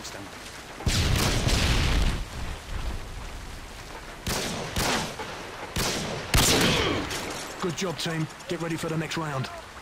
them. Good job, team. Get ready for the next round.